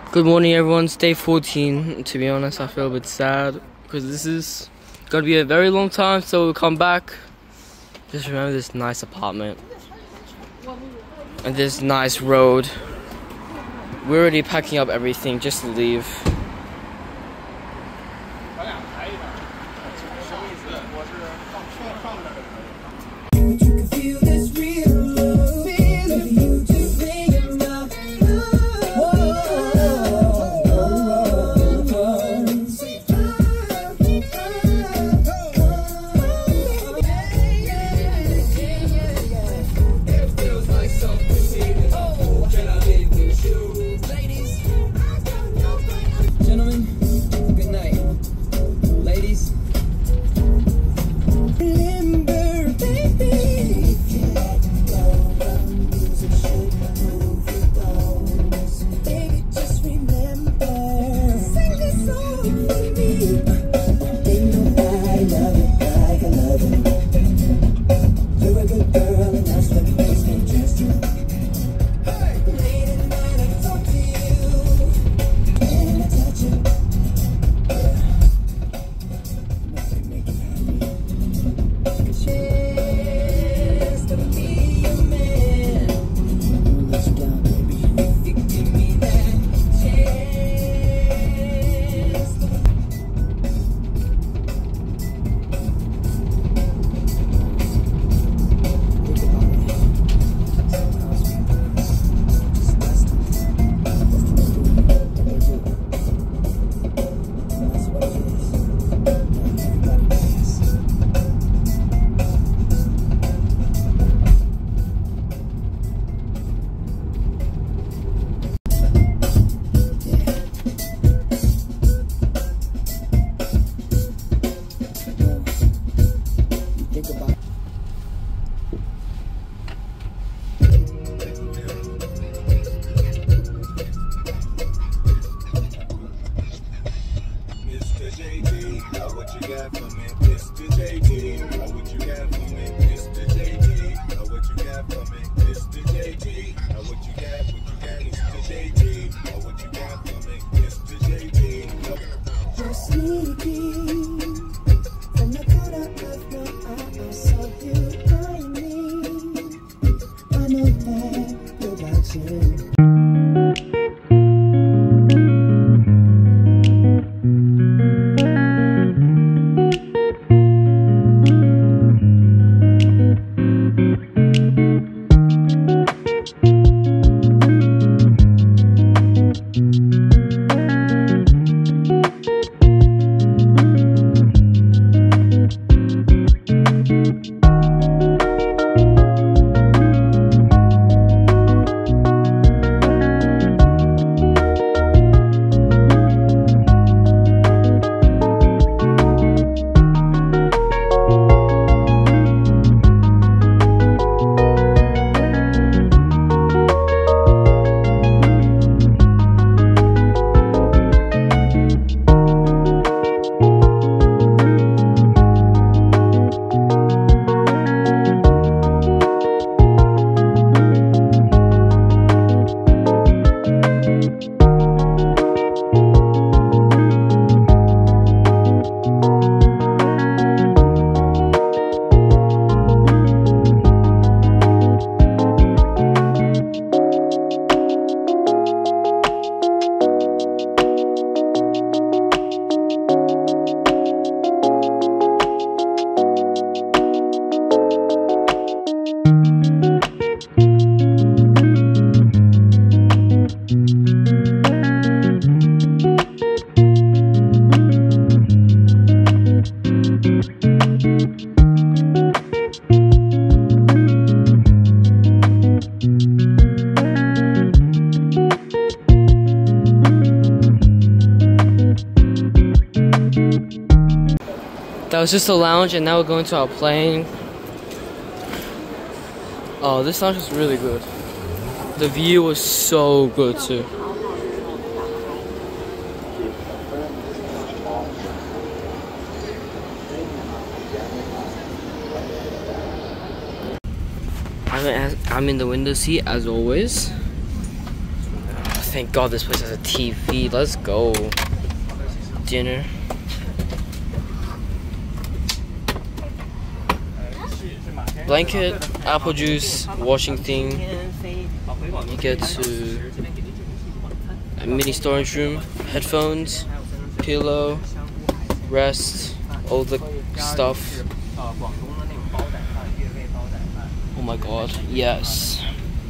Good morning, everyone. It's day 14. To be honest, I feel a bit sad because this is going to be a very long time, so we'll come back. Just remember this nice apartment and this nice road. We're already packing up everything just to leave. That was just a lounge, and now we're going to our plane. Oh, this lounge was really good. The view was so good too. I'm in the window seat as always. thank God this place has a TV. Let's go. Dinner. Blanket, apple juice, washing thing. You get to a mini storage room, headphones, pillow, rest, all the stuff. Oh my God, yes.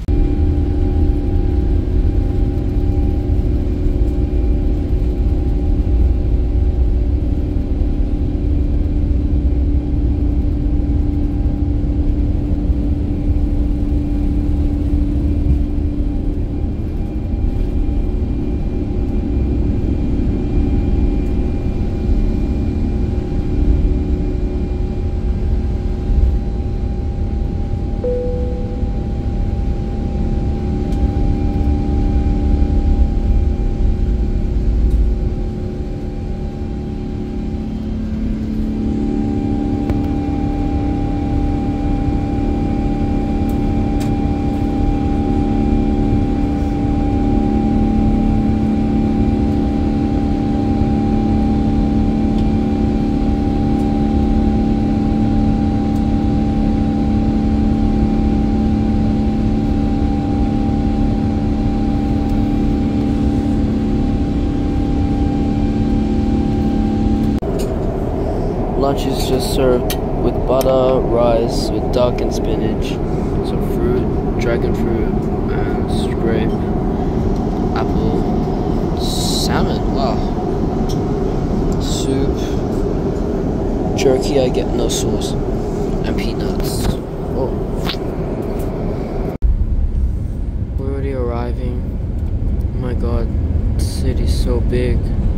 Lunch is just served with butter, rice, with duck and spinach, some fruit, dragon fruit, and grape, apple, salmon, wow, soup, jerky, I get no sauce, and peanuts. Oh. We're already arriving. Oh my God, the city's so big.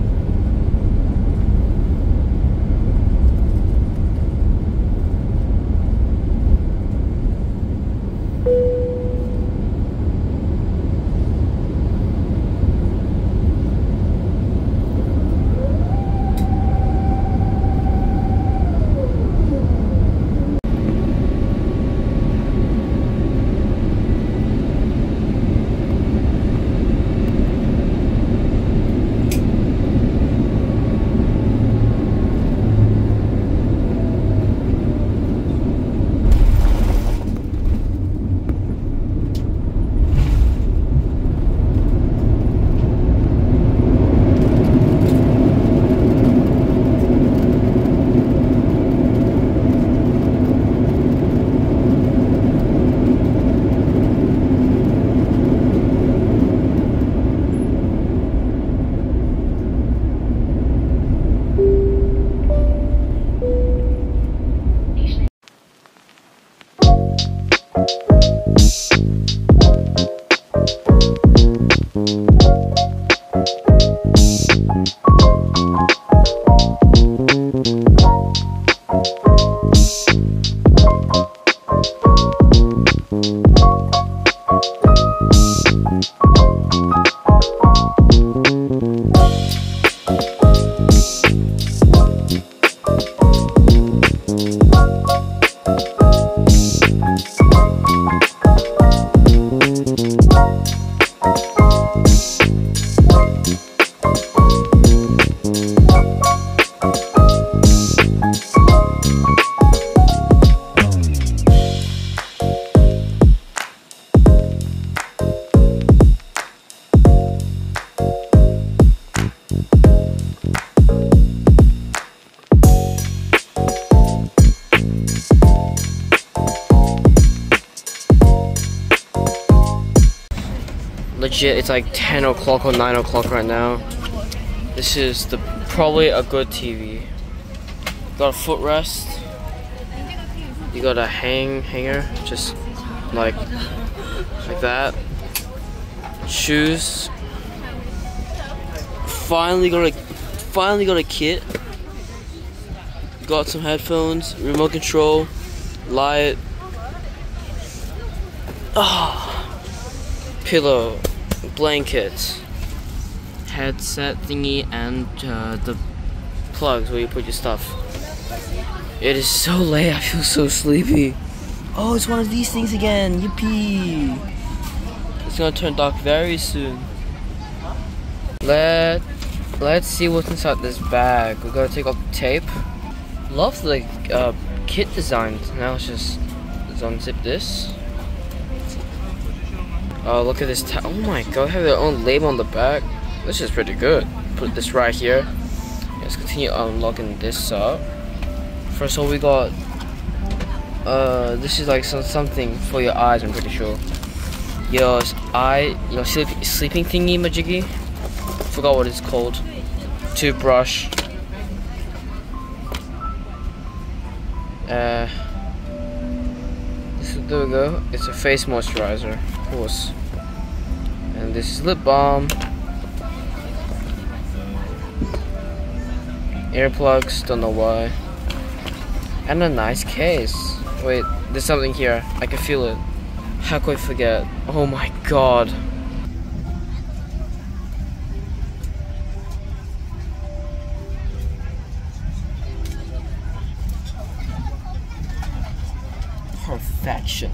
Legit, it's like 10 o'clock or 9 o'clock right now. This is probably a good TV. Got a footrest. You got a hanger, just like that. Shoes. Finally got a kit. Got some headphones, remote control, light. Pillow, blanket, headset thingy, and the plugs where you put your stuff. It is so late, I feel so sleepy. Oh, it's one of these things again, yippee! It's gonna turn dark very soon. Let's see what's inside this bag. We gotta take off the tape. Love the kit design. Now let's unzip this. Oh, look at this. Oh my god, have their own label on the back. This is pretty good. Put this right here. Let's continue unlocking this up. First of all, we got this is like something for your eyes. I'm pretty sure. Your sleeping thingy majiggy. Forgot what it's called. Toothbrush. There we go. It's a face moisturizer, of course. And this is lip balm. Earplugs, don't know why. And a nice case. Wait, there's something here. I can feel it. How could I forget? Oh my god. Perfection.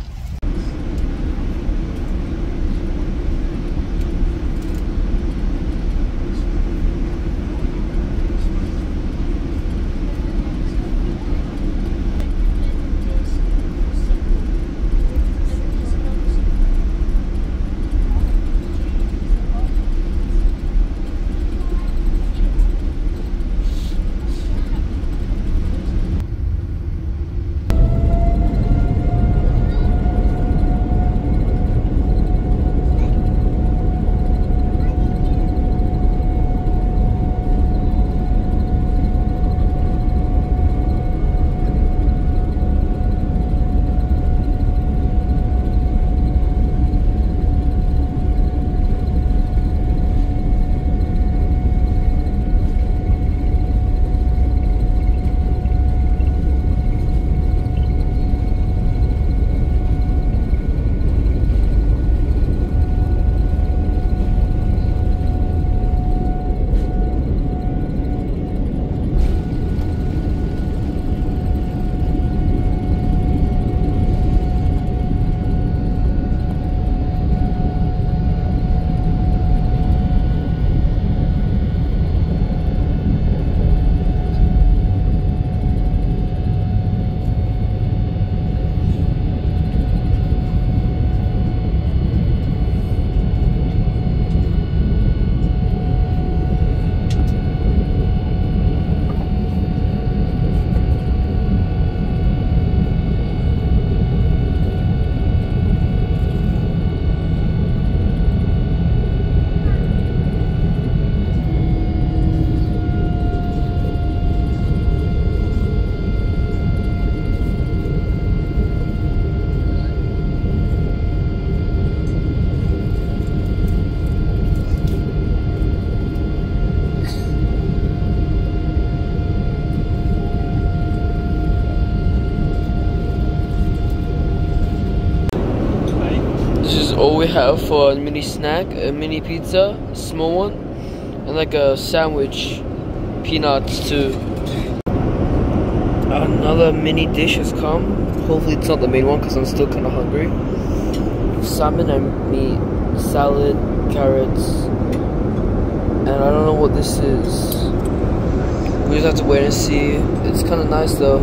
All we have for a mini snack, a mini pizza, a small one, and like a sandwich, peanuts too. Another mini dish has come. Hopefully it's not the main one because I'm still kind of hungry. Salmon and meat, salad, carrots, and I don't know what this is. We just have to wait and see. It's kind of nice though.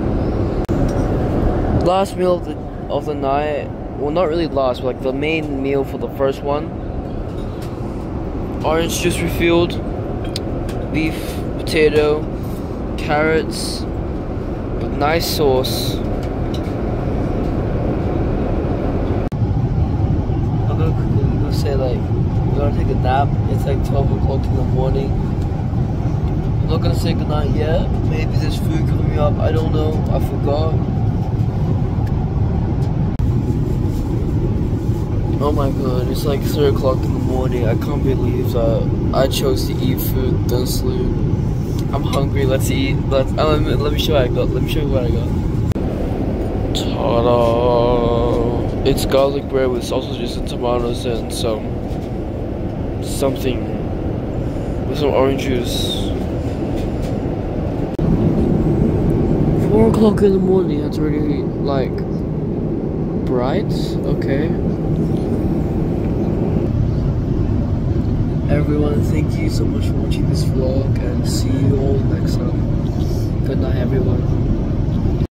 Last meal of the night. Well, not really last, but like the main meal for the first one. Orange juice refilled, beef, potato, carrots, with nice sauce. I'm gonna say like, we're gonna take a nap. It's like 12 o'clock in the morning. I'm not gonna say goodnight yet. Maybe there's food coming up, I don't know, I forgot. Oh my god, it's like 3 o'clock in the morning. I can't believe that I chose to eat food, don't sleep. I'm hungry, let's eat. Let me show you what I got. Let me show you what I got. Ta-da! It's garlic bread with sausages and tomatoes and something with some orange juice. 4 o'clock in the morning, that's already like bright. Okay. Everyone, thank you so much for watching this vlog, and see you all next time. Good night, everyone.